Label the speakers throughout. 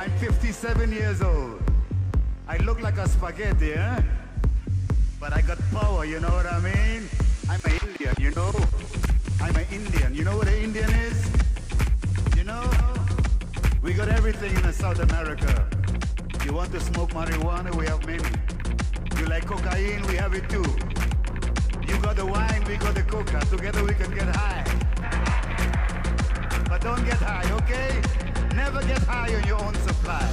Speaker 1: I'm 57 years old. I look like a spaghetti, eh? But I got power, you know what I mean? I'm an Indian, you know? I'm an Indian. You know what an Indian is? You know? We got everything in South America. You want to smoke marijuana? We have many. You like cocaine? We have it too. You got the wine, we got the coca. Together we can get high. But don't get high, okay? Never get high on your own supply.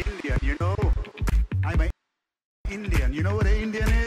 Speaker 1: Indian, you know. I'm an Indian. You know what an Indian